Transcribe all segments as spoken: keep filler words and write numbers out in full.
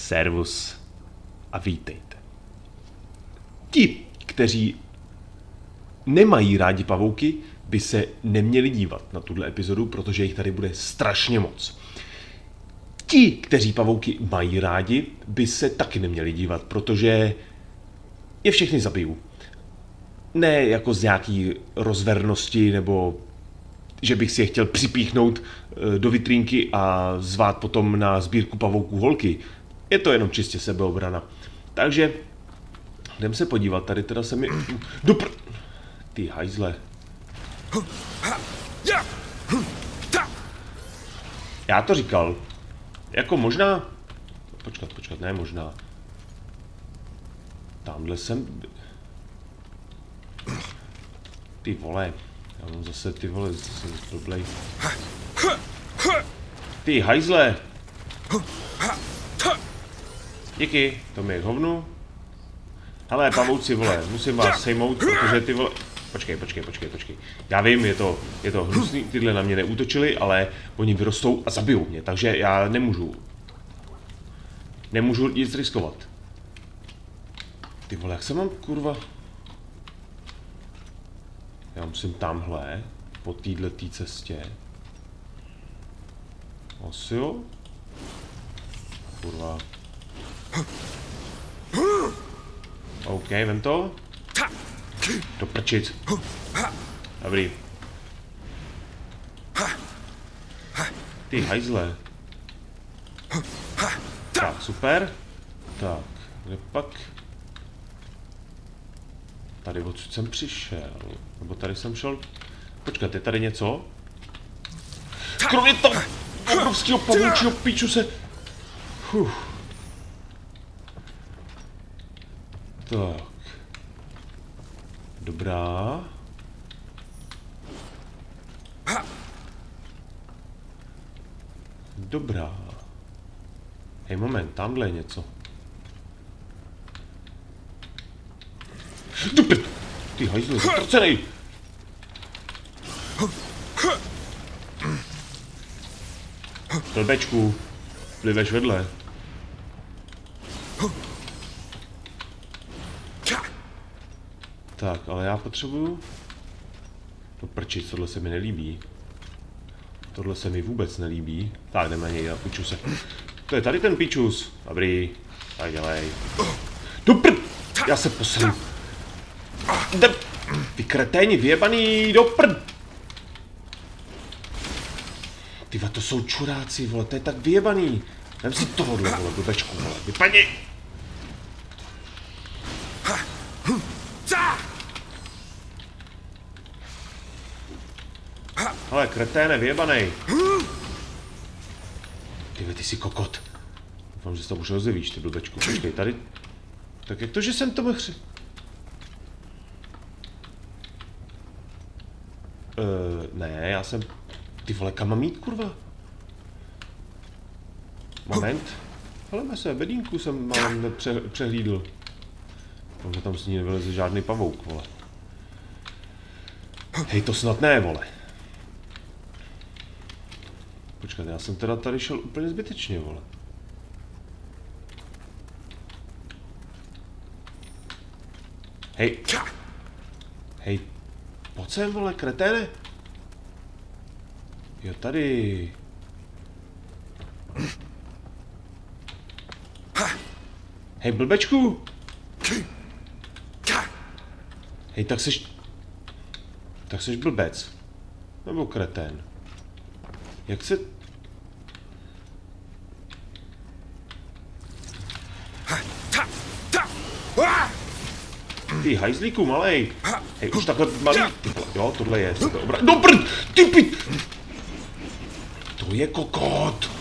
Servus a vítejte. Ti, kteří nemají rádi pavouky, by se neměli dívat na tuhle epizodu, protože jich tady bude strašně moc. Ti, kteří pavouky mají rádi, by se taky neměli dívat, protože je všechny zabiju. Ne jako z nějaký rozvernosti, nebo že bych si je chtěl připíchnout do vitrínky a zvát potom na sbírku pavouků holky. Je to jenom čistě sebeobrana. Takže jdem se podívat, tady teda se mi... Dopr... Ty hajzle. Já to říkal. Jako možná... Počkat, počkat, ne možná. Tamhle jsem... Ty vole. Já mám zase ty vole, zase blblej. Ty hajzle. Díky, to mi je k hovnu. Hele, pavouci, vole, musím vás sejmout, protože ty vole... Počkej, počkej, počkej, počkej. Já vím, je to, je to hnusný, tyhle na mě neútočili, ale oni vyrostou a zabijou mě, takže já nemůžu. Nemůžu nic riskovat. Ty vole, jak se mám, kurva... Já musím tamhle, po této cestě. Asi jo? Kurva. OK, vem to. Doprčit. Dobrý. Ty hajzle. Tak, super. Tak, kde pak? Tady odsud jsem přišel. Nebo tady jsem šel... Počkat, je tady něco? Kromě tam obrovského pavoučího píču se... Uf. Tak. Dobrá. Dobrá. Hej, moment, tamhle je něco. Dupr! Ty hajzle, zatracenej! Blbečku, pliveš vedle. Tak, ale já potřebuju... To prčit, tohle se mi nelíbí. Tohle se mi vůbec nelíbí. Tak, jdeme na něj, na pičuse. To je tady ten pičus. Dobrý, tak dělej. Dupr! Já se posím. Jdem! Ty kreténi vyjebaný, dopr! Tyva, to jsou čuráci, vole, to je tak vyjebaný. Vem si tohohle, vole, blbečku, vole, vypadni! Hele, kreténe, vyjebanej. Tyve, ty jsi kokot. Doufám, že se tam už rozjevíš, ty blbečku. Počkej, tady... Tak jak to, že jsem to mohl hři... Uh, ne, já jsem... Ty vole, kam mám jít, kurva? Moment. Heleme se, bedínku jsem mám nepře přehlídl. Doufám, že tam s ní nevyleze žádný pavouk, vole. Hej, to snad ne, vole. Počkat, já jsem teda tady šel úplně zbytečně, vole. Hej. Hej. Pojď sem, vole, kreténe. Jo, tady. Hej, blbečku. Hej, tak seš... Tak seš blbec. Nebo kretén. Jak se... Ty hajzlíku, malej. Hej, už takhle malý. Jo, tohle je sebeobra... Dobr! Ty pi... To je kokot.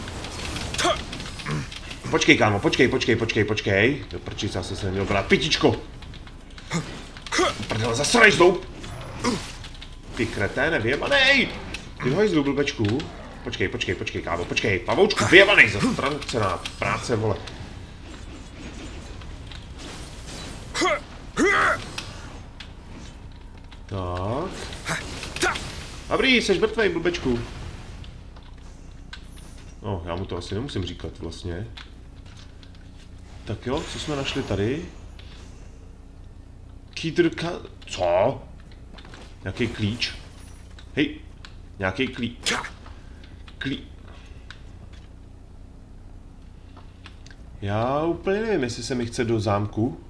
Počkej, kámo, počkej, počkej, počkej, počkej. Do prčic, já jsem se neměl brát. Pitičko. Prdele, zasraj zloup. Ty kreténe, vyjebanej. Ty hajzlu, blbečku. Počkej, počkej, počkej, kámo, počkej. Pavoučku, vyjebanej, zatracená práce, vole. Tak. Dobrý, seš mrtvej, blbečku. No, já mu to asi nemusím říkat vlastně. Tak jo, co jsme našli tady? Kýtrka... Co? Nějaký klíč? Hej, nějaký klíč. Klí... Já úplně nevím, jestli se mi chce do zámku.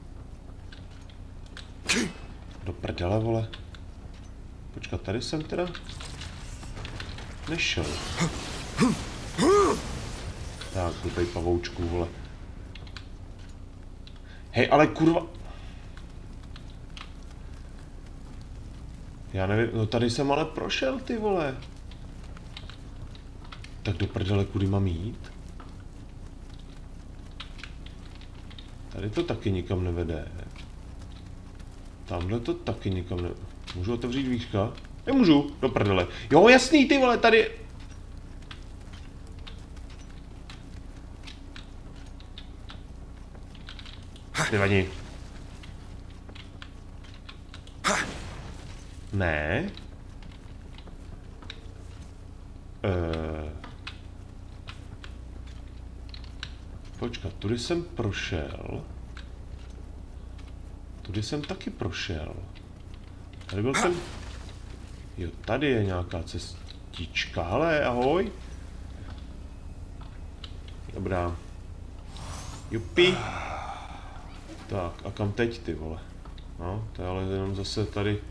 Do prdele, vole. Počkat, tady jsem teda... nešel. Tak, blbej pavoučku, vole. Hej, ale kurva... Já nevím, no tady jsem ale prošel, ty vole. Tak do prdele, kudy mám jít? Tady to taky nikam nevede. Tamhle to taky nikam nevede. Můžu otevřít dvířka? Nemůžu, do prdele. Jo, jasný, ty vole, tady... Nevadí. Ne. Uh. Počkat, tudy jsem prošel. Tudy jsem taky prošel. Tady byl ten... Jo, tady je nějaká cestička. Hele, ahoj. Dobrá. Jupi. Tak, a kam teď, ty vole? No, to je ale jenom zase tady...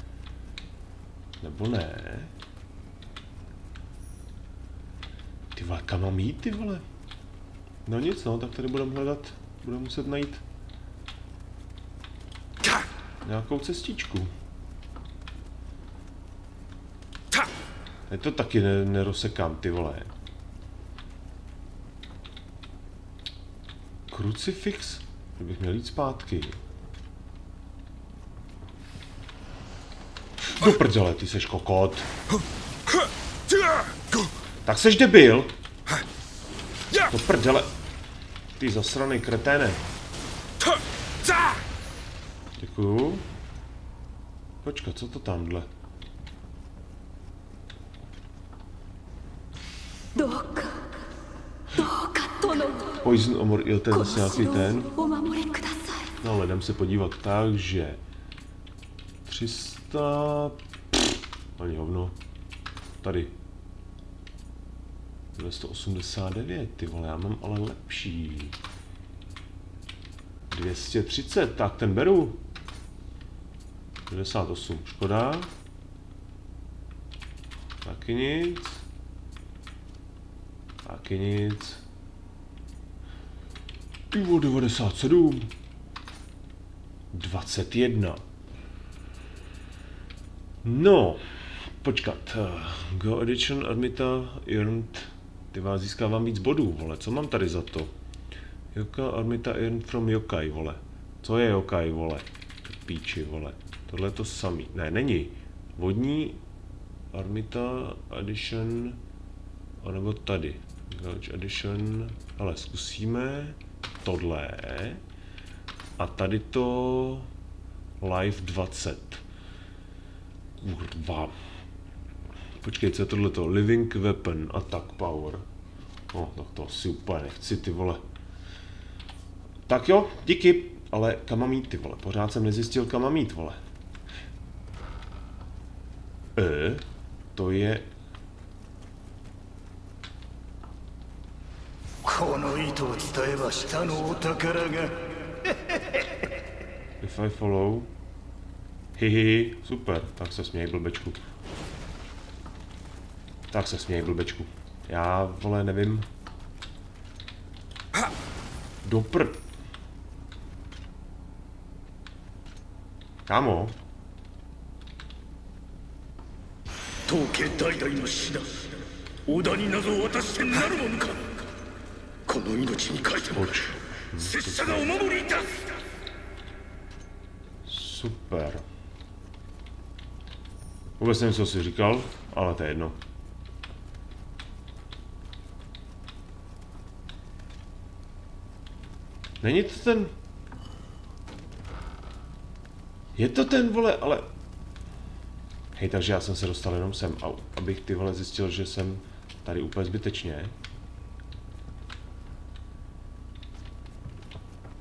Nebo ne? Ty vole, kam mám jít, ty vole? No nic, no, tak tady budeme hledat, budeme muset najít nějakou cestičku. Je to taky ne, nerozsekám, ty vole. Krucifix? Kdybych měl jít zpátky. Do prdele, ty seš kokot. Tak seš debil. Do prdele. Ty zasranej kreténe. Děkuju. Počkat, co to tamhle? Poison Omor, jo, to je zase nějaký ten. No, ale jdem se podívat. Takže... tři sta... Ani hovno. Tady. dvě stě osmdesát devět, ty vole, já mám ale lepší. dvě stě třicet, tak ten beru. šedesát osm, škoda. Taky nic. Taky nic. Pivo devadesát sedm. dvacet jedna. No, počkat. Go Edition Armita earned. Ty vás získávám víc bodů, vole. Co mám tady za to? Yoka Armita earned from Yokai, vole. Co je Yokai, vole? Píči, vole. Tohle je to samý. Ne, není. Vodní Armita Edition. A nebo tady. Gouge Edition. Ale zkusíme tohle. A tady to Live dvacet. Kurva. Počkej, co je tohleto? Living Weapon, Attack Power. No, tak to asi úplně nechci, ty vole. Tak jo, díky. Ale kam mám jít, ty vole? Pořád jsem nezjistil, kam mám jít, vole. E, to je... If I follow... Hihi, super, tak se směj, blbečku. Tak se směj, blbečku. Já, vole, nevím. Dopr... Kámo. Poč. Super. Vůbec nevím, co jsi říkal, ale to je jedno. Není to ten... Je to ten, vole, ale... Hej, takže já jsem se dostal jenom sem, abych, ty vole, zjistil, že jsem tady úplně zbytečně.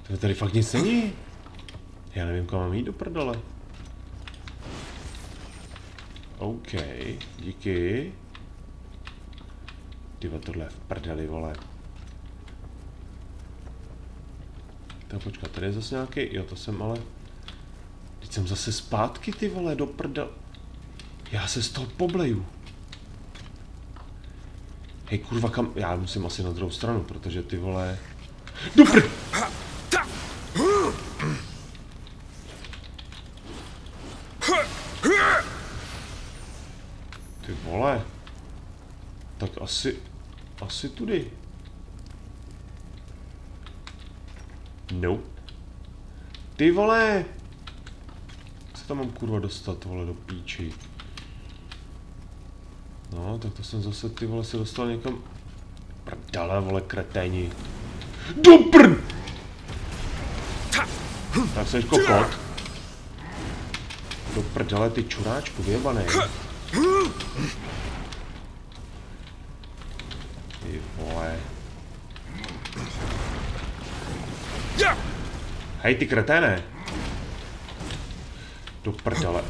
To tady fakt nic není. Já nevím, kam mám jít do prdele. OK, díky. Tyva, tohle je v prdeli, vole. Tak počkat, tady je zase nějaký, jo, to jsem ale... Teď jsem zase zpátky, ty vole, do prdele. Já se z toho pobleju. Hej, kurva, kam... Já musím asi na druhou stranu, protože ty vole... Do prd... Ty vole. Tak asi... Asi tudy. No. Ty vole. Jak se tam mám kurva dostat, vole, do píči. No, tak to jsem zase, ty vole, se dostal někam... Prdele, vole, kreténi. Do prd! Tak seš kokot. Do prdele, ty čuráčku, vyjebanej. Ty vole. Hej, ty kreténe. Do prdele.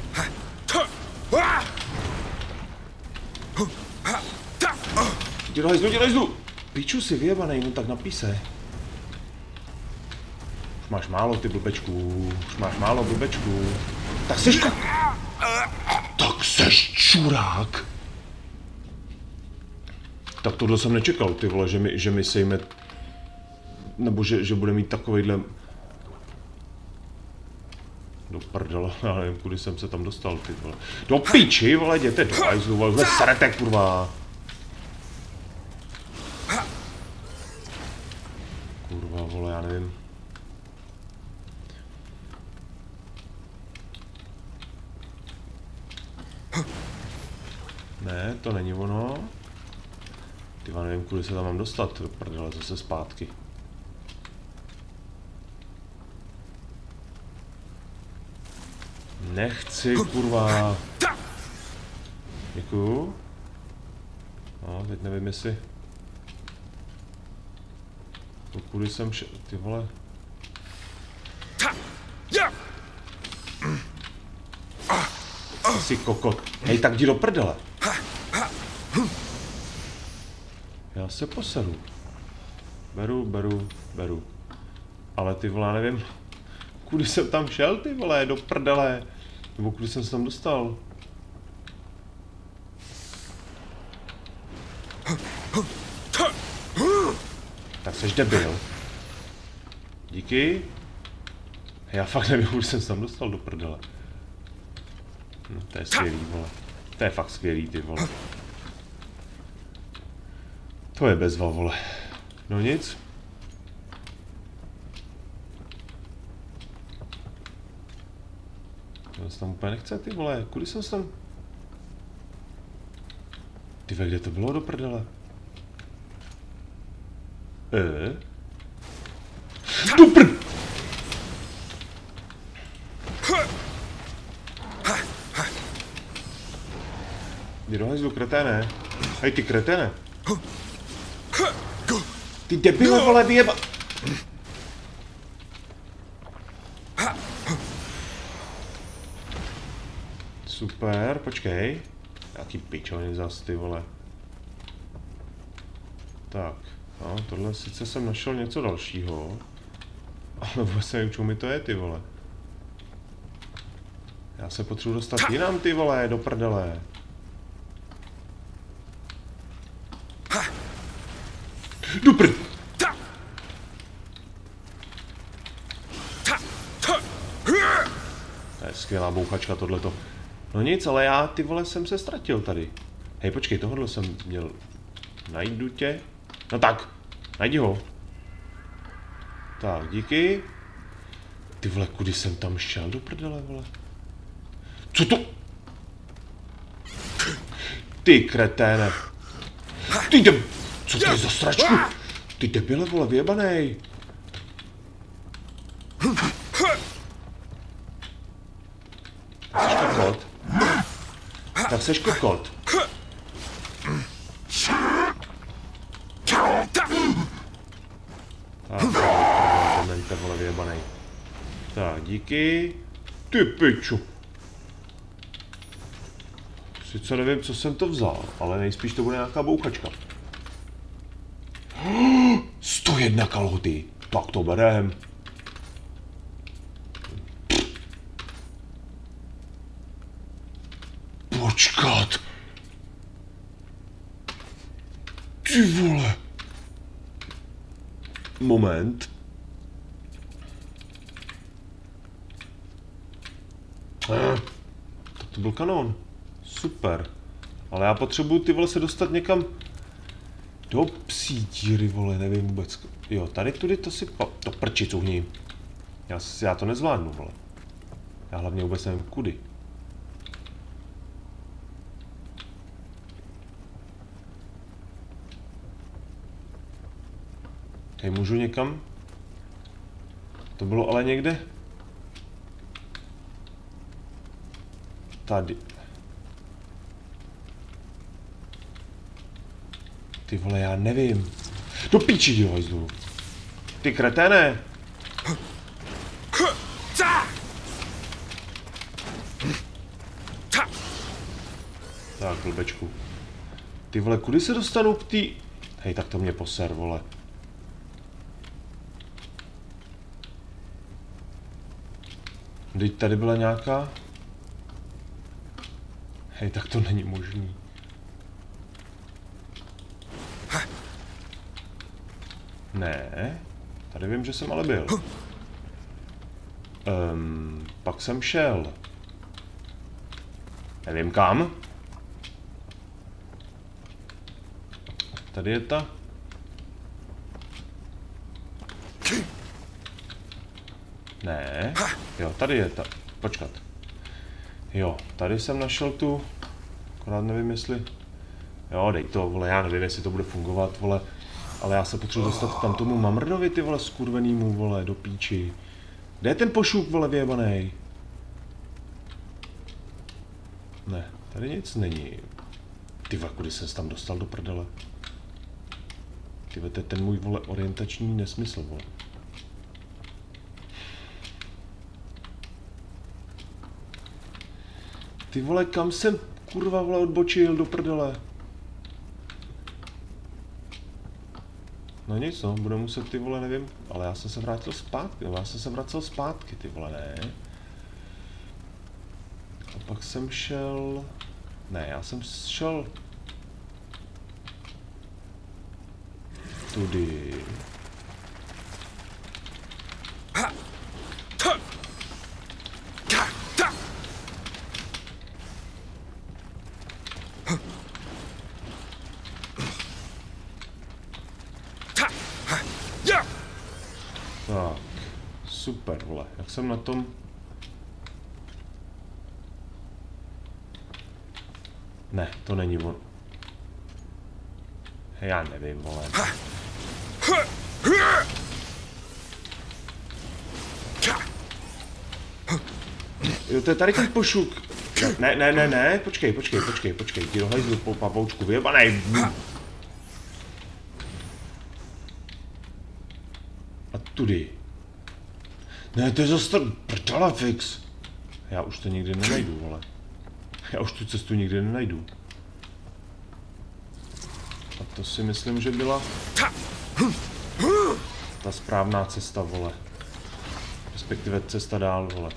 Jdi do hajzlu, jdi do hajzlu. Piču si vyjebanej, no tak napíse. Už máš málo, ty blbečku. Už máš málo, blbečku. Tak seš ko... Tak seš čurák. Tak tohle jsem nečekal, ty vole, že mi, že mi sejme... Nebo že, že bude mít takovejhle... Do prdele, já nevím, kudy jsem se tam dostal, ty vole. Do piči, vole, jděte do hajzlu, vole, vůbec sarete, kurva. Kurva, vole, já nevím. Ne, to není ono. Tyva, nevím, kudy se tam mám dostat, do prdele, zase zpátky. Nechci, kurva. Děkuju. No, teď nevím, jestli... Kudy jsem šel, ty vole. Jsi kokot. Hej, tak jdi do prdele. Já se poseru. Beru, beru, beru. Ale ty vole, nevím, kudy jsem tam šel, ty vole, do prdele. Nebo kudy jsem se tam dostal. Tak seš debil. Díky. Já fakt nevím, kudy jsem se tam dostal, do prdele. No, to je skvělý, vole. To je fakt skvělý, ty vole. To je bezva, vole. No nic. To se tam úplně nechce, ty vole. Kudy jsem se tam... Ty ve, kde to bylo, do prdele? Eh? Do prd... Jdi do hajzlu, kreténe. Hej, ty kreténe. Ty debile, vole, vyjeba... Super, počkej. Jaký pičoviny zas, ty vole. Tak, no, tohle sice jsem našel něco dalšího. Ale vůbec nevím, čemu mi to je, ty vole. Já se potřebuji dostat jinam, ty vole, do prdele. Do prd... To je skvělá bouchačka, tohleto. No nic, ale já, ty vole, jsem se ztratil tady. Hej, počkej, tohle jsem měl... Najdu tě. No tak, najdi ho. Tak, díky. Ty vole, kudy jsem tam šel, do prdele, vole. Co to? Ty kreténe. Ty de... Co to je za sračku? Ty debile, vole, vyjebanej. Seš kokot. Tak seš kokot. Tak, promiňte, vole, vyjebanej. Tak, díky. Ty piču. Sice nevím, co jsem to vzal, ale nejspíš to bude nějaká bouchačka. sto jedna kalhoty. Tak to berem. Počkat. Ty vole. Moment. Eh, tak to byl kanón. Super. Ale já potřebuju ty vole se dostat někam do psí díry, vole, nevím vůbec. Jo, tady tudy to si pa... to prči tuhni. Já, já to nezvládnu, vole. Já hlavně vůbec nevím kudy. Tady můžu někam? To bylo ale někde? Tady. Ty vole, já nevím. Do píči, dělo, hajzlu. Ty kreténe. Tak, blbečku. Ty vole, kudy se dostanu k tý... Hej, tak to mě poser, vole. Teď tady byla nějaká... Hej, tak to není možný. Ne, tady vím, že jsem ale byl. Um, pak jsem šel. Nevím kam. Tady je ta... Ne, jo, tady je ta... Počkat. Jo, tady jsem našel tu... Akorát nevím, jestli... Jo, dej to, vole, já nevím, jestli to bude fungovat, vole. Ale já se potřebuji dostat k tam tomu mamrdovi, ty vole, skurvenýmu, vole, do píči. Kde je ten pošuk, vole, vyjebanej? Ne, tady nic není. Ty vole, kudy jsem se tam dostal do prdele? Ty vole, to je ten můj, vole, orientační nesmysl, vole. Ty vole, kam jsem, kurva, vole, odbočil do prdele? No nic, no, budu muset, ty vole, nevím, ale já jsem se vrátil zpátky, no, já jsem se vracel zpátky, ty vole, ne. A pak jsem šel... Ne, já jsem šel... Tudy... Tak, super, vole, jak jsem na tom? Ne, to není on. Já nevím, vole. Jo, to je tady ten pošuk. Ne, ne, ne, ne, počkej, počkej, počkej, počkej, ty dohajzlu po pavoučku, vyjebanej. A tudy. Ne, to je zase prdala fix. Já už to nikdy nenajdu, vole. Já už tu cestu nikdy nenajdu. A to si myslím, že byla ta správná cesta, vole. Respektive cesta dál, vole.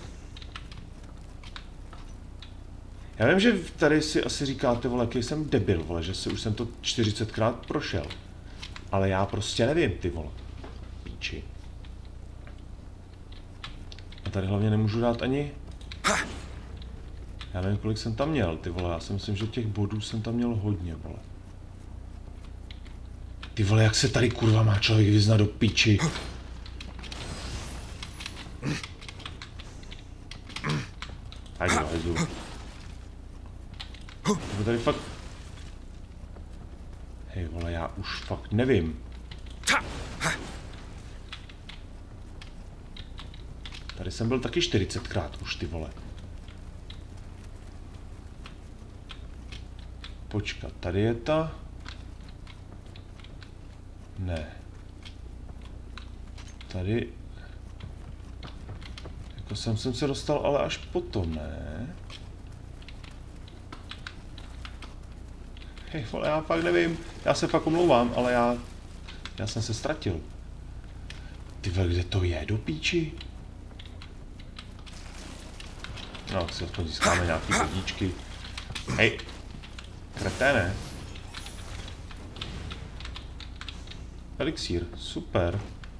Já vím, že tady si asi říkáte, vole, jaký jsem debil, vole, že si už jsem to čtyřicetkrát prošel. Ale já prostě nevím, ty vole. Píči. A tady hlavně nemůžu dát ani... Já nevím, kolik jsem tam měl, ty vole, já si myslím, že těch bodů jsem tam měl hodně, vole. Ty vole, jak se tady kurva má člověk vyznat do píči. Hajdu, hajdu. To tady fakt... Hej, vole, já už fakt nevím. Tady jsem byl taky čtyřicetkrát už, ty vole. Počkat, tady je ta... Ne. Tady... To jsem, jsem se dostal ale až potom, ne? Hej, vole, já fakt nevím. Já se fakt omlouvám, ale já... Já jsem se ztratil. Ty vole, kde to je do píči? No, si aspoň získáme nějaký bodíčky. Hej! Kreténe. Elixír, super.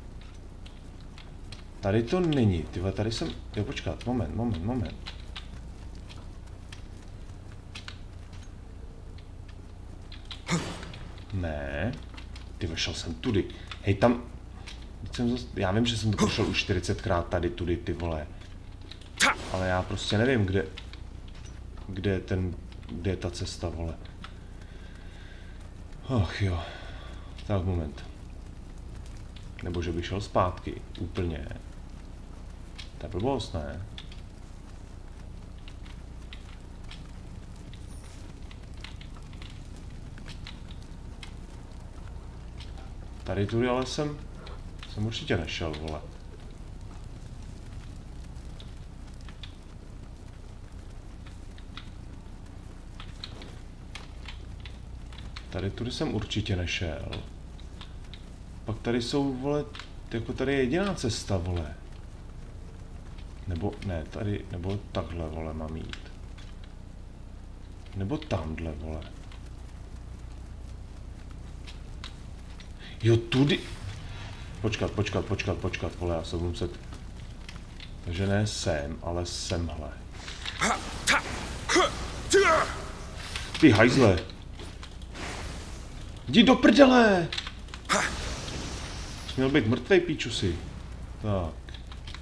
Tady to není, tyhle, tady jsem... Jo, počkat, moment, moment, moment. Ne. Ty šel jsem tudy. Hej, tam... Jsem zas... Já vím, že jsem to prošel už čtyřicetkrát tady tudy, ty vole. Ale já prostě nevím, kde... Kde je ten... Kde je ta cesta, vole. Och jo. Tak, moment. Nebo že by šel zpátky. Úplně. To je blbost, ne? Tady tudy ale jsem... Jsem určitě nešel, vole. Tady tudy jsem určitě nešel. Pak tady jsou, vole, jako tady je jediná cesta, vole. Nebo, ne, tady, nebo takhle, vole, mám jít. Nebo tamhle, vole. Jo, tudy. Počkat, počkat, počkat, počkat, vole, já se budu muset... Takže ne sem, ale semhle. Ty hajzle. Jdi do prdele! Jsi měl být mrtvej, píčusi. Tak.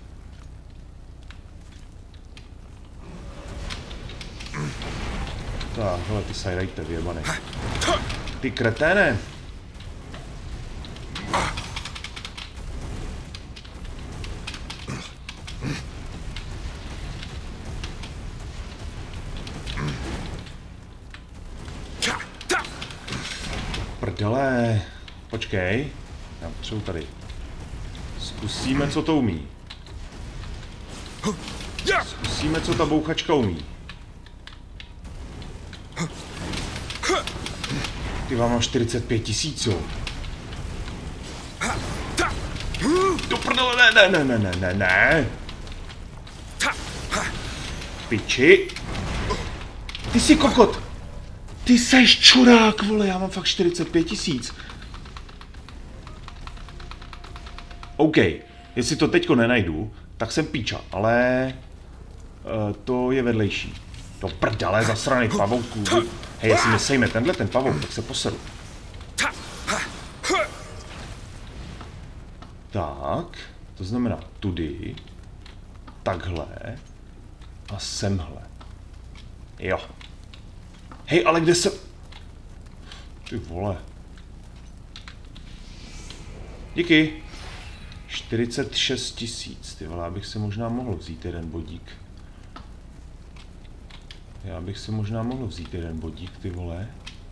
Tak, hele, ty sajrajte, vyjebanej. Ty kreténe! Prdele. Počkej. Já potřebuji tady. Zkusíme, co to umí. Zkusíme, co ta bouchačka umí. Ty vám mám čtyřicet pět tisíc, jo. Do prdele, ne, ne, ne, ne, ne, ne. Piči. Ty jsi kokot. Ty seš čurák, vole, já mám fakt čtyřicet pět tisíc. OK, jestli to teďko nenajdu, tak jsem píča, ale uh, to je vedlejší. To prdele, zasraný pavouků. Hej, jestli mi sejme tenhle ten pavouk, tak se poseru. Tak, to znamená tudy, takhle a semhle. Jo. Hej, ale kde jsem... Ty vole. Díky. čtyřicet šest tisíc, ty vole, já bych si možná mohl vzít jeden bodík. Já bych si možná mohl vzít jeden bodík, ty vole.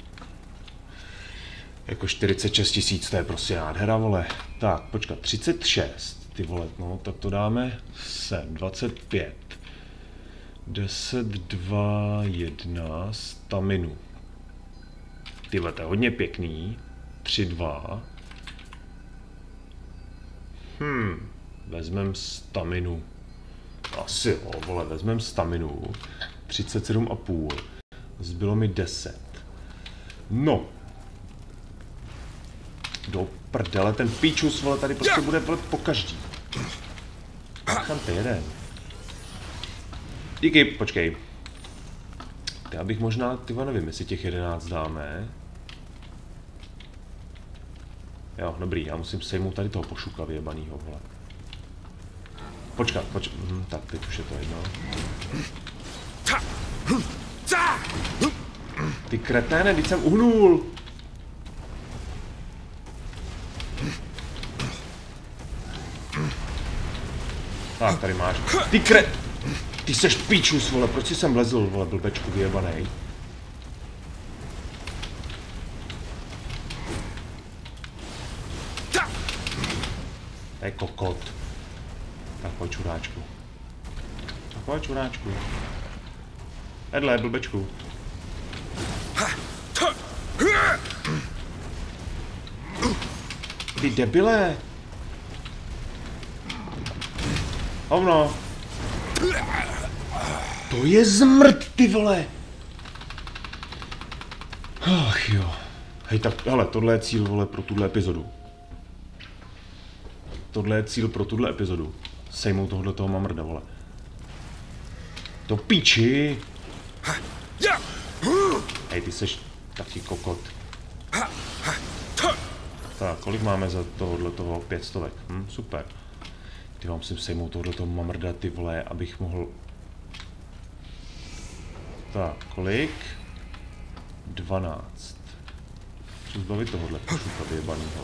Jako čtyřicet šest tisíc, to je prostě nádhera, vole. Tak, počkat, třicet šest, ty vole, no, tak to dáme sem, dvacet pět. deset, dva, jedna, staminu. Ty vole, to je hodně pěkný. tři, dva. Hmm, vezmem staminu. Asi jo, vole, vezmem staminu. třicet sedm a půl. Zbylo mi deset. No. Do prdele, ten píčus, vole, tady prostě bude, vole, pokaždý. Kam to jeden? Díky, počkej. Já bych možná, tyva nevím, jestli těch jedenáct dáme. Jo, dobrý, já musím sejmout tady toho pošuka vyjebanýho, vole. Počkat, počkat, hm, tak teď už je to jedno. Ty kreténe, teď jsem uhnul. Tak, tady máš. Ty kre... Ty seš píčus, vole, proč jsi sem vlezl, vole, blbečku vyjebanej? To je kokot. Tak pojď, čuráčku. Pojď, čuráčku. Edle, blbečku. Ty debile. Hovno. To je zmrt, ty vole. Ach jo. Hej, tak, hele, tohle je cíl, vole, pro tuhle epizodu. Tohle je cíl pro tuhle epizodu. Sejmou tohle toho mamrda, vole. To píči. Hej, ty seš taky kokot. Tak, kolik máme za tohohle toho? Pět stovek. Hm, super. Ty vám musím sejmout tohle toho mamrda, ty vole, abych mohl... Tak, kolik? dvanáct. Chci zbavit tohohle pošuka vyjebanýho.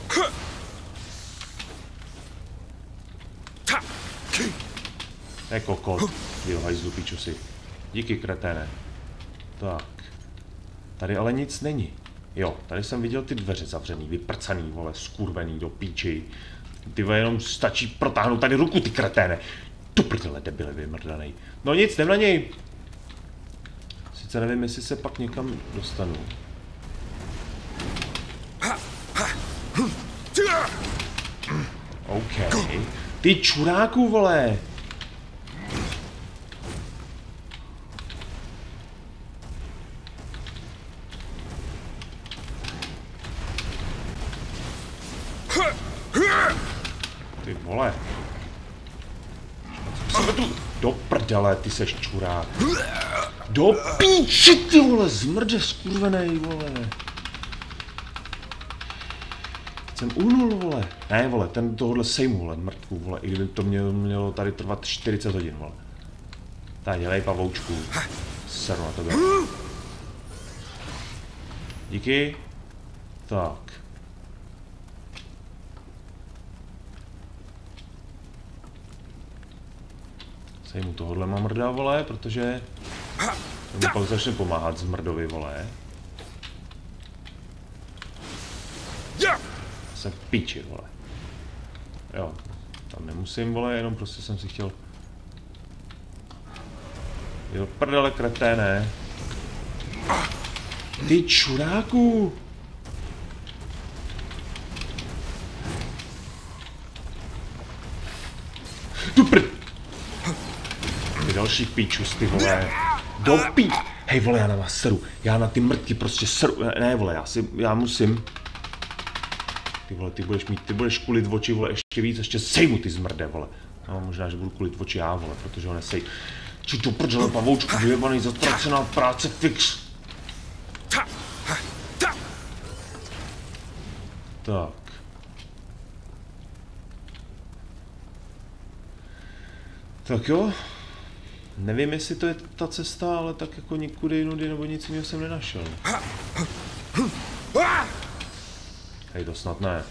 Je kokot. Jo, hajzlu, píču si. Díky, kreténe. Tak. Tady ale nic není. Jo, tady jsem viděl ty dveře zavřený, vyprcaný, vole, skurvený do píči. Ty vole, jenom stačí protáhnout tady ruku, ty kreténe. Tu prdele, debile vymrdanej. No nic, jdem na něj. Sice nevím, jestli se pak někam dostanu. OK. Ty čuráku, vole. Ty vole. Do prdele, ty seš čurák. Do píči, ty vole, zmrde skurvenej, vole. Jsem uhnul, vole. Ne, vole, ten tohle sejmu, vole, mrtvu, vole, i kdyby to mělo, mělo tady trvat čtyřicet hodin, vole. Tak, dělej, pavoučku. Seru na tebe. Díky. Tak. Sejmu tohohle mamrda, vole, protože mu pak začne pomáhat zmrdovi, vole. Jsem v píči, vole. Jo, tam nemusím, vole, jenom prostě jsem si chtěl... Jo, prdele, kreténe. Ty čuráku! Tu prd... Ty další píčus, ty vole. Do pí... Hej, vole, já na vás seru. Já na ty mrtky prostě seru. Ne, vole, já si... Já musím... Ty vole, ty budeš mít, ty budeš kulit oči, vole, ještě víc, ještě sejmu ty zmrde, vole. No, možná, že budu kulit oči já, vole, protože ho nesej. Či to prdele, pavoučku, vyjebaný, zatracená práce, fix. Tak. Tak jo. Nevím, jestli to je ta cesta, ale tak jako nikudy jinudy nebo nic jiného jsem nenašel. Hej, to snad ne.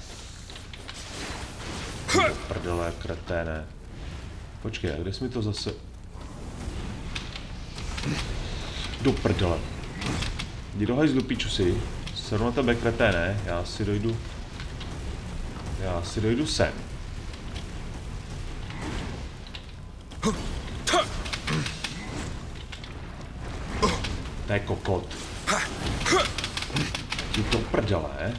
Do prdele, kreténe. Počkej, a kde jsi mi to zase... Do prdele. Jdi do hajzlu, píču si. Seru na tebe, kreténe. Já si dojdu... Já si dojdu sem. To je kokot. Jdi do prdele.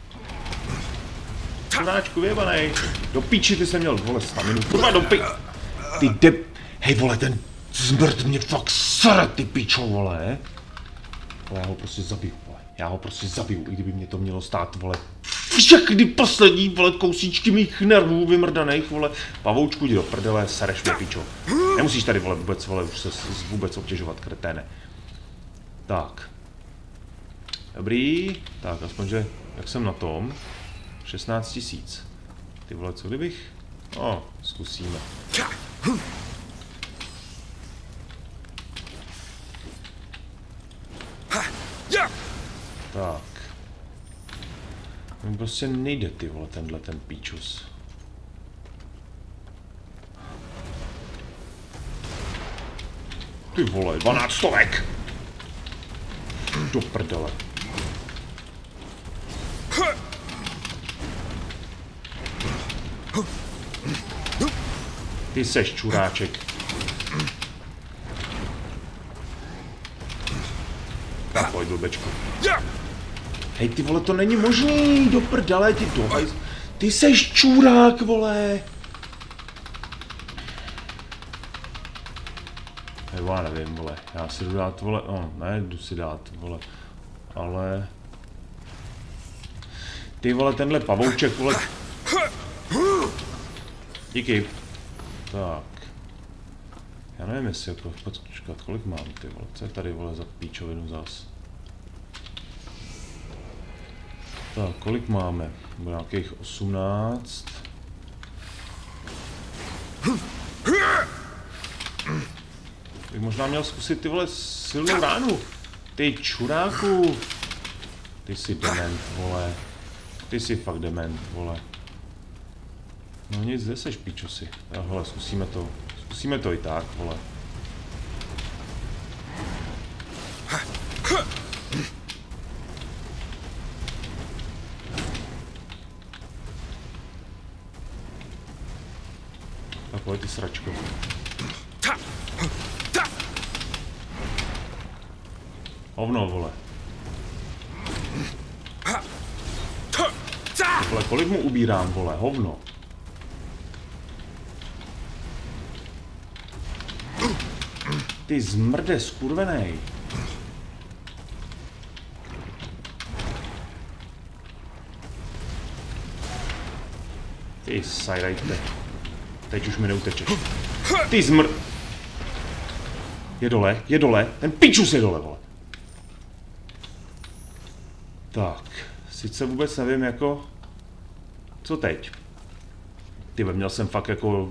Čuráčku, vyjebanej. Do píči, ty jsem měl, vole, staminu. Kurva, do pi... Ty deb... Hej, vole, ten zmrt mě fakt sere, ty píčo, vole. Ale já ho prostě zabiju, vole. Já ho prostě zabiju, i kdyby mě to mělo stát, vole. Všechny poslední, vole, kousíčky mých nervů vymrdaných, vole. Pavoučku, jdi do prdele, sereš mě, píčo. Nemusíš tady, vole, vůbec, vole, už se vůbec obtěžovat, kreténe. Tak. Dobrý. Tak, aspoň, že, jak jsem na tom? šestnáct tisíc. Ty vole, co kdybych? O, zkusíme. Tak. On prostě nejde, ty vole, tenhle ten píčus. Ty vole, dvanáct stovek! Do prdele. Ty seš čuráček. pojď, blbečku. Hej, ty vole, to není možný, do prdele, ty do... Ty seš čurák, vole. Hej, já nevím, vole, já si jdu dát, vole, no, ne, jdu si dát, vole, ale... Ty vole, tenhle pavouček, vole... Díky. Tak. Já nevím, jestli jako, počkat, kolik mám, ty vole, co je tady, vole, za píčovinu zas? Tak, kolik máme? Bude nějakých osmnáct. Bych možná měl zkusit ty vole silnou ránu. Ty čuráku. Ty jsi dement, vole. Ty jsi fakt dement, vole. No nic, zde seš píčosi. Jo, hele, zkusíme to. Zkusíme to i tak, vole. Tak pojď ty sračko. Hovno, vole. Vole, kolik mu ubírám, vole, hovno. Ty zmrde, skurvenej. Ty sajrajte. Teď už mi neutečeš. Ty zmr... Je dole, je dole, ten pičus je dole, vole. Tak, sice vůbec nevím jako... Co teď? Ty měl jsem fakt jako...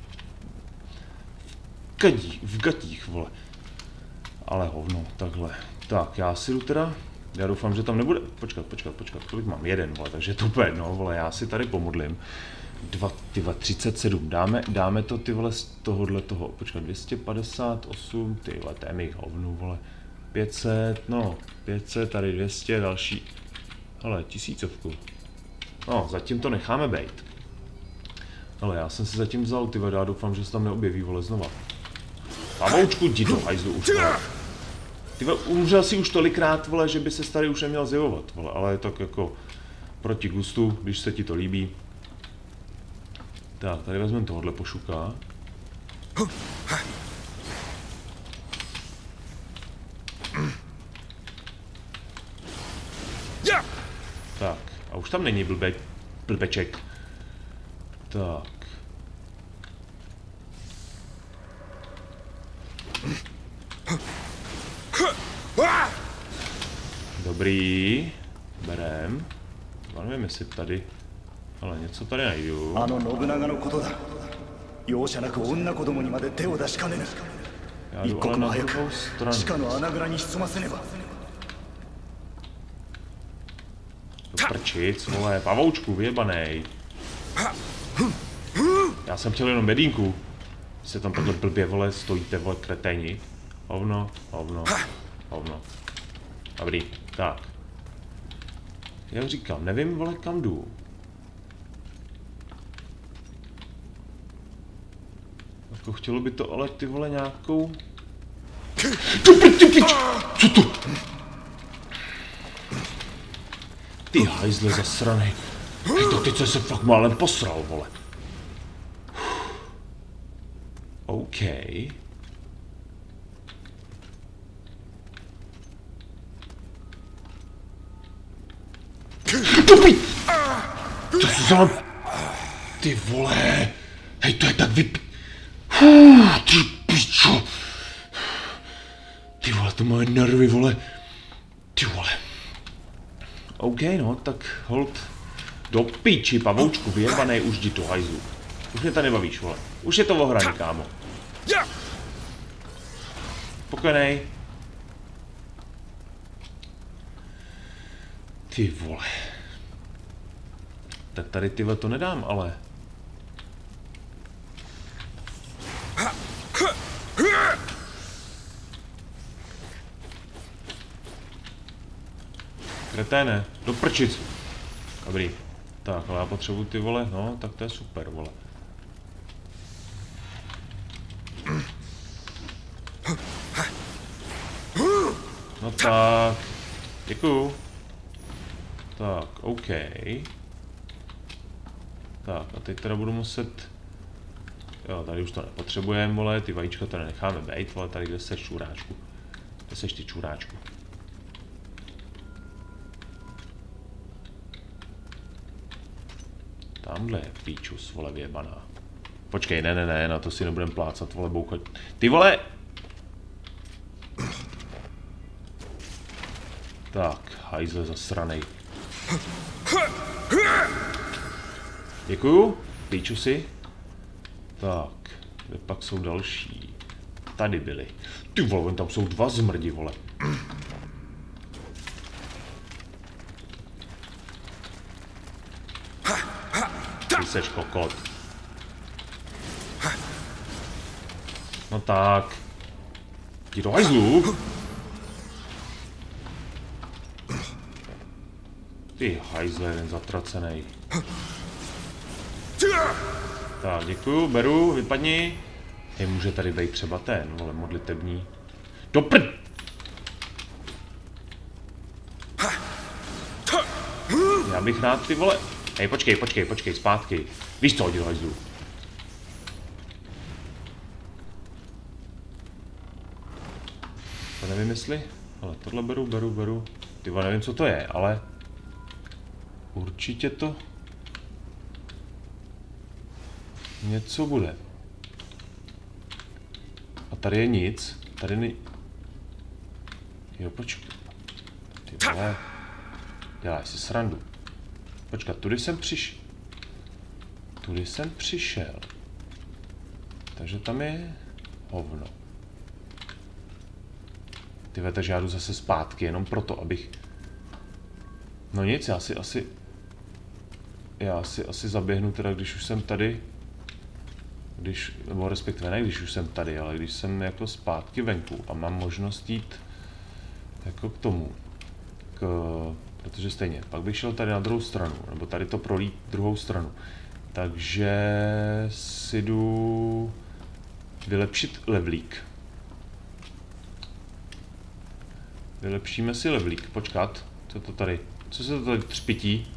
V gadích, v gatích, vole. Ale hovno, takhle. Tak, já si jdu teda... Já doufám, že tam nebude... Počkat, počkat, počkat, kolik mám? Jeden, vole, takže to úplně jedno, vole, já si tady pomodlím. Dva, ty vole, třicet sedm, dáme, dáme to ty vole z tohohle toho, počkat, dvě stě padesát osm, ty vole, to je mi hovnu, vole. pět set, no, pět set, tady dvě stě, další... Hele, tisícovku. No, zatím to necháme bejt. Ale já jsem si zatím vzal, ty vole, já doufám, že se tam neobjeví, vole, znova. Pavoučku, jdi do hajzlu už, vole. Ty vole, umřel si už tolikrát, vole, že by se tady už neměl zjevovat, vole, ale je tak jako proti gustu, když se ti to líbí. Tak, tady vezmeme tohohle pošuka. Tak, a už tam není blbe, blbeček. Tak. Dobrý. Berem. Já nevím, jestli tady... Ale něco tady najdu. Já jdu ale na druhou stranu. To prčic, vole, pavoučku, vyjebanej. Já jsem chtěl jenom bedínku. Se tam takhle blbě, vole, stojíte, vole, kreténi. Hovno, hovno, hovno. Dobrý, tak. Jak říkám, nevím, vole, kam jdu. Jako chtělo by to, ale ty vole, nějakou... Co to? Ty hajzle zasranej. Hej, to teď se fakt málem posral, vole. OK. Dobrý! To se znám... Ty vole. Hej, to je tak vyp... Ty pičo. Ty vole, to moje nervy, vole. Ty vole. OK, no, tak hold. Do piči, pavoučku, vyjebanej, už jdi do hajzlu. Už mě to nebavíš, vole. Už je to ohraný, kámo. Spokojenej. Ty vole. Tak tady tyhle to nedám, ale. Kreténe, do prčic. Dobrý. Tak, ale já potřebuji ty vole, no, tak to je super, vole. No tak. Děkuju. Tak, OK. Tak, a teď teda budu muset... Jo, tady už to nepotřebujeme, vole, ty vajíčka tady necháme bejt, vole, tady kde seš čuráčku. Kde seš ty čuráčku? Tamhle je píčus, vole, vyjebaná. Počkej, ne, ne, ne, na to si nebudem plácat, vole, bouchat. Ty vole! Tak, hajzle zasranej. Děkuju, píčusi. Tak, kde pak jsou další? Tady byli. Ty vole, tam jsou dva zmrdi, vole. Ty seš kokot. No tak. Jdi do hajzlu. Ty hajzle, jeden zatracenej. Tak, děkuju, beru, vypadni. Hej, může tady být třeba ten, vole, modlitební. Do prd! Já bych rád, ty vole... Hej, počkej, počkej, počkej, zpátky. Víš co, hodil hajzlu. To nevím jestli, ale tohle beru, beru, beru. Ty vole, nevím co to je, ale... Určitě to... Něco bude. A tady je nic. Tady ne... Jo, počkej. Ty vole. Děláš si srandu. Počkat, tudy jsem přišel. Tudy jsem přišel. Takže tam je hovno. Ty ve, takže já jdu zase zpátky, jenom proto, abych... No nic, já si asi... Já si asi zaběhnu teda, když už jsem tady... Když, nebo respektive ne, když už jsem tady, ale když jsem jako zpátky venku a mám možnost jít jako k tomu. K... Protože stejně, pak bych šel tady na druhou stranu, nebo tady to prolít druhou stranu. Takže si jdu vylepšit levlík. Vylepšíme si levlík, počkat, co to tady, co se to tady třpití?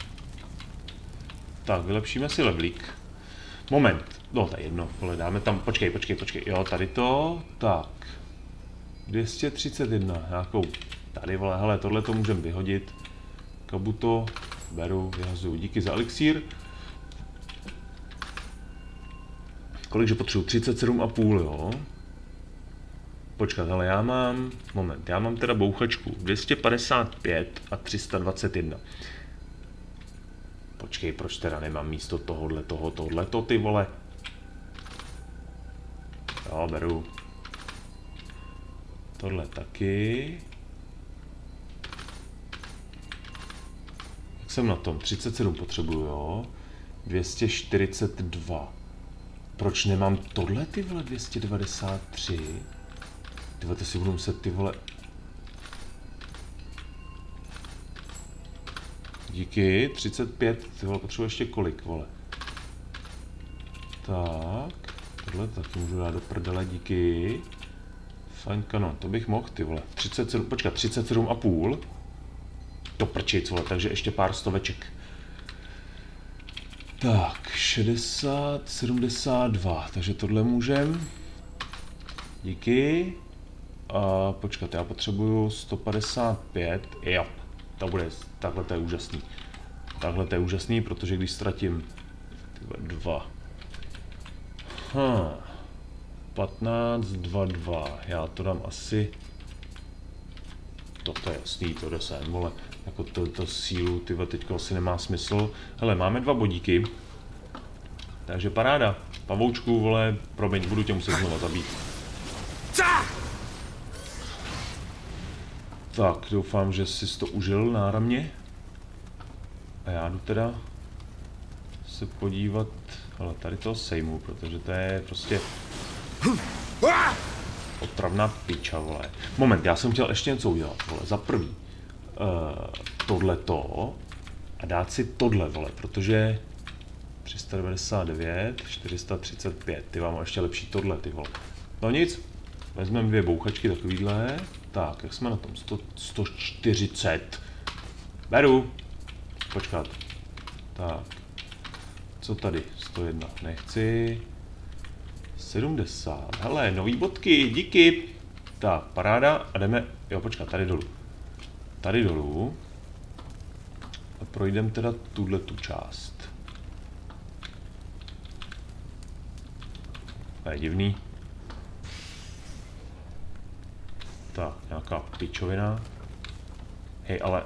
Tak, vylepšíme si levlík. Moment, no to je jedno, vole, dáme tam, počkej, počkej, počkej, jo, tady to, tak. dvě stě třicet jedna, nějakou, tady vole, hele, tohle to můžeme vyhodit. Kabuto, beru, vyhazuju, díky za elixír. Kolikže potřebuji? třicet sedm a půl, jo. Počkat, ale já mám, moment, já mám teda bouchačku dvě stě padesát pět a tři sta dvacet jedna. Počkej, proč teda nemám místo tohohle, toho, tohleto, ty vole? Jo, beru. Tohle taky. Jak jsem na tom? třicet sedm potřebuju, jo? dvě stě čtyřicet dva. Proč nemám tohle, ty vole, dvě stě devadesát tři? Ty vole, to si budu muset, ty vole... Díky, třicet pět, ty vole, potřebuji ještě kolik, vole. Tak, tohle taky můžu dát do prdele, díky. Fajn kanon, to bych mohl, ty vole. třicet sedm, počkat, třicet sedm a půl. To prčic, vole, takže ještě pár stoveček. Tak, šedesát, sedmdesát dva, takže tohle můžem. Díky. A počkat, já potřebuju sto padesát pět, jo. To bude, takhle to je úžasný. Takhle to je úžasný, protože když ztratím dva. Hm. patnáct, dva, dva. Já to dám asi... Toto je jasný, to jde sem, vole. Jako to, to sílu, tyhle teďko asi nemá smysl. Hele, máme dva bodíky. Takže paráda. Pavoučku, vole, promiň, budu tě muset znova zabít. Tak, doufám, že jsi to užil náramně. A já jdu teda se podívat, ale tady toho sejmu, protože to je prostě otravná piča, vole. Moment, já jsem chtěl ještě něco udělat, vole, za prvý. Uh, tohleto a dát si tohle, vole, protože tři sta devadesát devět, čtyři sta třicet pět, ty mám ještě lepší tohle, ty vole. No nic, vezmeme dvě bouchačky takovýhle. Tak, jak jsme na tom? sto, sto čtyřicet. Beru. Počkat. Tak. Co tady? sto jedna. Nechci. sedmdesát. Hele, nový bodky, díky. Tak, paráda. A jdeme, jo, počkat, tady dolů. Tady dolů. A projdeme teda tuhle tu část. To je divný. Tak, nějaká pičovina. Hej, ale...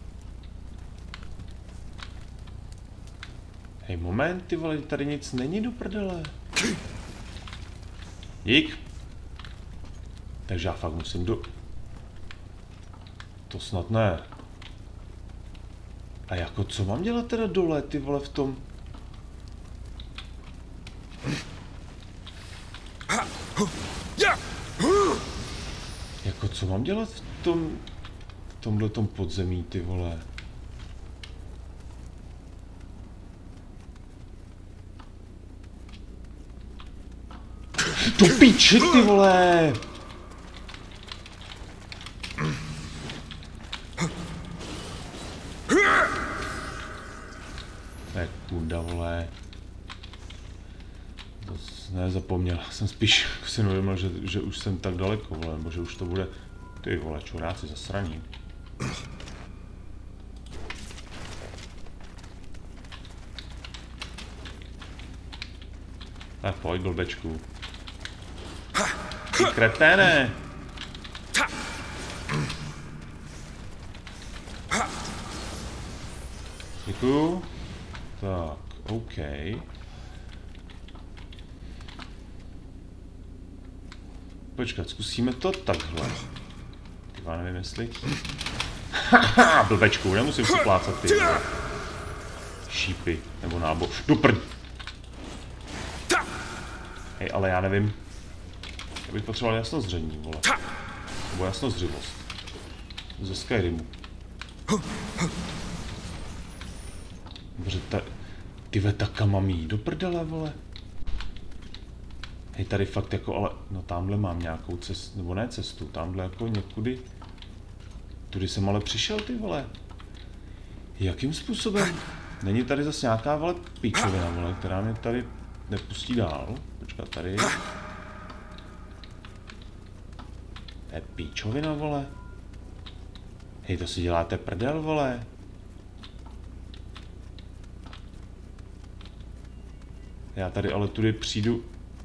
Hej, moment, ty vole, tady nic není do prdele. Dík. Takže já fakt musím do... To snad ne. A jako, co mám dělat teda dole, ty vole, v tom... Jako, co mám dělat v tom... V tomhletom podzemí, ty vole? Do piči, ty vole! Tak kunda, vole. To ne, zapomněl. Jsem spíš si neuvědomil, že, že už jsem tak daleko, vole, nebo že už to bude... Ty vole, čuráci zasraní. Tak pojď, blbečku. Ty kreténe! Děkuju. Tak, OK. Počkat, zkusíme to takhle. Tyva, nevím jestli... Haha, blbečku, nemusím si plácat ty. Šípy, nebo náboj. Do prd... Hej, ale já nevím. Já bych potřeboval jasnozření, vole. Nebo jasnozřivost. Ze Skyrimu. Dobře, ta... Tyve, ta kam mám jít do prdele, vole. Hej, tady fakt jako, ale... No tamhle mám nějakou cestu, nebo ne cestu, tamhle jako někudy... Tudy jsem ale přišel, ty vole. Jakým způsobem? Není tady zase nějaká, vole, píčovina, vole, která mě tady nepustí dál. Počkat, tady... To je píčovina, vole. Hej, to si děláte prdel, vole. Já tady ale tudy přijdu...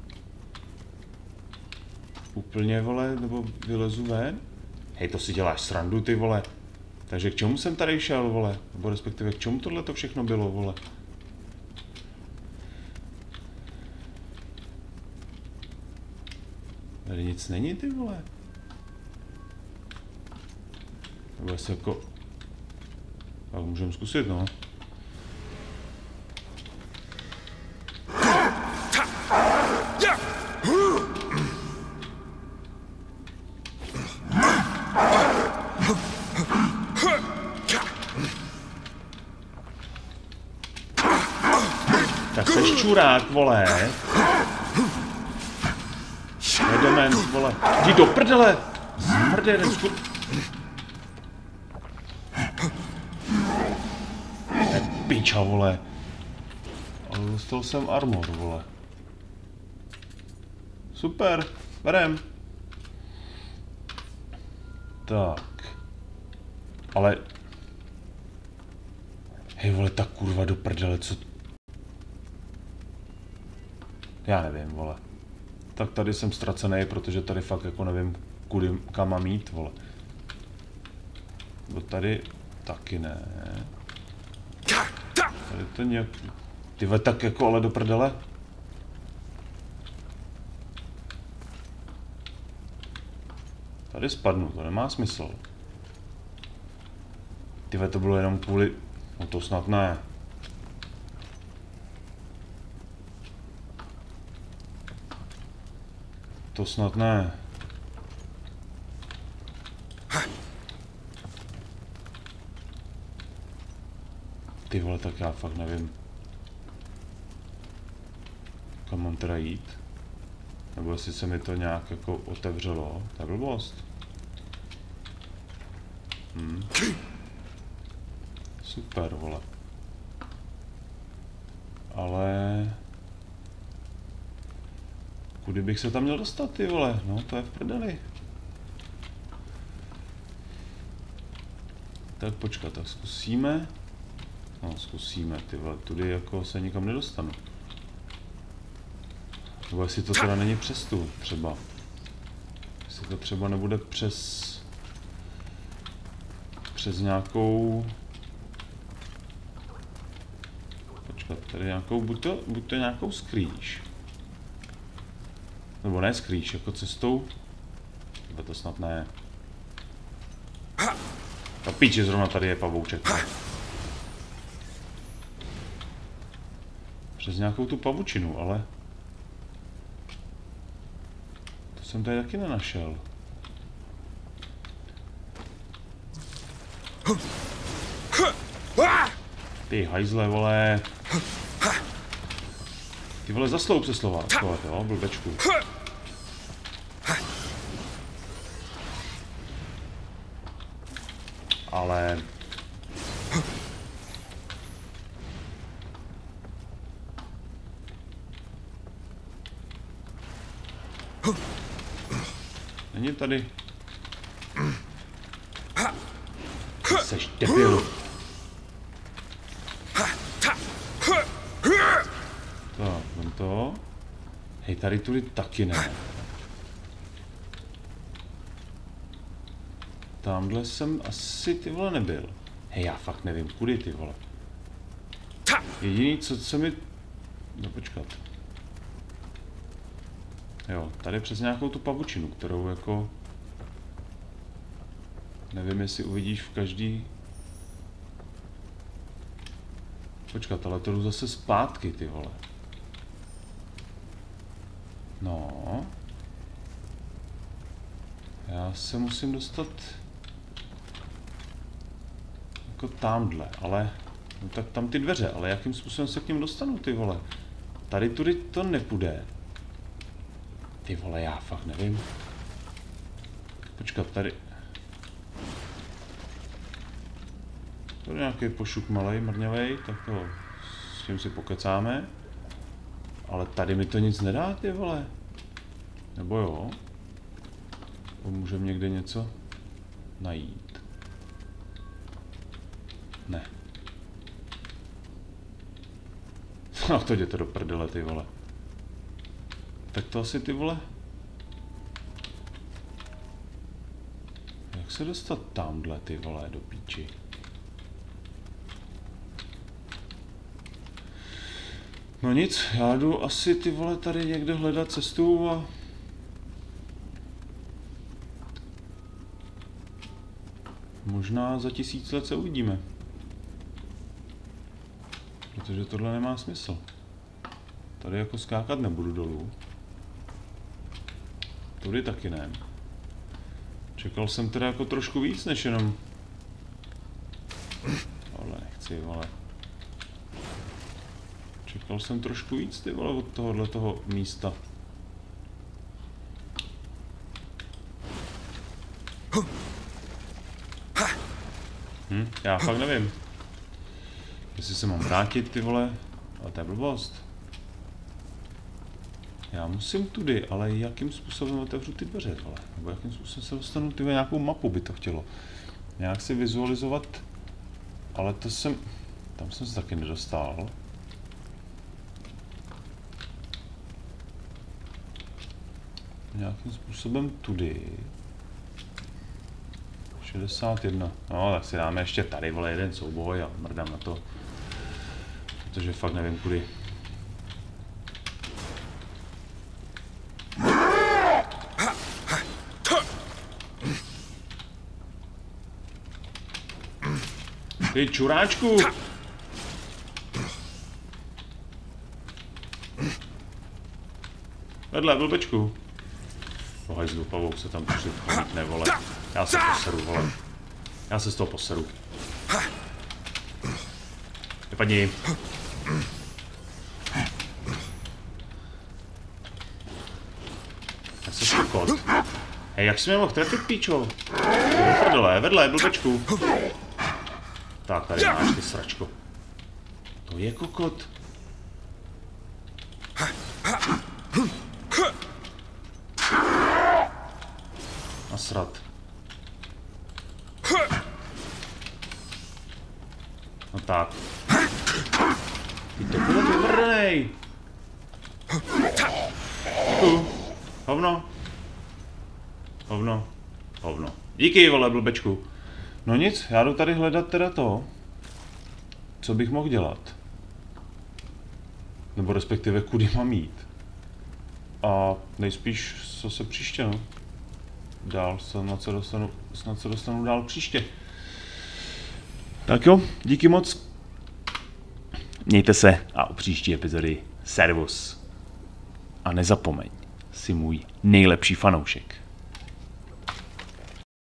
Úplně, vole, nebo vylezu ven? Hej, to si děláš srandu, ty vole. Takže k čemu jsem tady šel, vole? Nebo respektive k čemu tohle to všechno bylo, vole? Tady nic není, ty vole. Nebo jestli jako... Tak můžeme zkusit, no. Tak seš čurák, vole. Nedement, vole. Jdi do prdele! Zmrdě, neskud... Piča, vole. Ale dostal jsem armor, vole. Super, berem. Tak. Ale... Hej, vole, ta kurva do prdele, co... Já nevím, vole. Tak tady jsem ztracený, protože tady fakt jako nevím, kudy, kam mám jít, vole. Bo tady taky ne. Tady to nějak... Tyve, tak jako ale do prdele. Tady spadnu, to nemá smysl. Tyve, to bylo jenom kvůli... No to snad ne. To snad ne. Ty vole, tak já fakt nevím. Kam mám teda jít? Nebo jestli se mi to nějak jako otevřelo. To je blbost. Hm. Super, vole. Ale... Kudy bych se tam měl dostat, ty vole? No, to je v prdeli. Tak počkat, tak zkusíme. No, zkusíme, ty vole, tudy jako se nikam nedostanu. Nebo jestli to teda není přes tu, třeba. Jestli to třeba nebude přes... Přes nějakou... Počkat, tady nějakou, buď to, buď to nějakou skrýš. Nebo ne skrýš, jako cestou. Tohle to snad ne. Ta píči, zrovna tady je pavouček. Přes nějakou tu pavučinu, ale... To jsem tady taky nenašel. Ty hajzle, vole. Ty vole, zasloup se slova, slova, jo, blbečku. Ale... Není tady... Seš debil. Tak, vem to. Hej, tady tudy taky ne. Tamhle jsem asi, ty vole, nebyl. Hej, já fakt nevím, kudy, ty vole. Jediný, co, co mi... No počkat. Jo, tady přes nějakou tu pavučinu, kterou jako... Nevím, jestli uvidíš v každý... Počkat, ale to jdu zase zpátky, ty vole. No. Já se musím dostat... Jako tamhle, ale... No tak tam ty dveře, ale jakým způsobem se k ním dostanu, ty vole? Tady tudy to nepůjde. Ty vole, já fakt nevím. Počkat, tady... To je nějaký pošuk malej, mrňavej, tak to s tím si pokecáme. Ale tady mi to nic nedá, ty vole. Nebo jo? Můžeme někde něco najít. Ne. No to jděte do prdele, ty vole. Tak to asi, ty vole. Jak se dostat tamhle, ty vole, do píči? No nic, já jdu asi, ty vole, tady někde hledat cestu a... Možná za tisíc let se uvidíme. Protože tohle nemá smysl. Tady jako skákat nebudu dolů. Tudy taky ne. Čekal jsem teda jako trošku víc, než jenom... Ale nechci, vole. Čekal jsem trošku víc, ty vole, od tohohle toho místa. Hm, já fakt nevím. Jestli se mám vrátit, ty vole, ale to je blbost. Já musím tudy, ale jakým způsobem otevřu ty dveře, vole? Nebo jakým způsobem se dostanu, ty vole, nějakou mapu by to chtělo. Nějak si vizualizovat, ale to jsem, tam jsem se taky nedostal. Nějakým způsobem tudy. šedesát jedna. No, tak si dáme ještě tady, vole, jeden souboj a mrdám na to. Protože fakt nevím kudy. Ty čuráčku! Vedle, blbečku. O hajzlu, pavouk se tam přišli vchodit, vole. Já se poseru, vole. Já se z toho poseru. Vypadni. Já se šukot. Hej, jak jsi mě mohl trefit, píčo? Vedle, vedle, blbečku. Tak, tady máš ty sračko. To je kokot. Nasrat. No tak. Ty to bude vyvrnej. Děkuju. Hovno. Hovno. Hovno. Díky, vole, blbečku. No nic, já jdu tady hledat teda to, co bych mohl dělat. Nebo respektive kudy mám jít. A nejspíš, co se příště, no. Dál, snad se dostanu, snad se dostanu dál příště. Tak jo, díky moc. Mějte se a u příští epizody servus. A nezapomeň, jsi můj nejlepší fanoušek.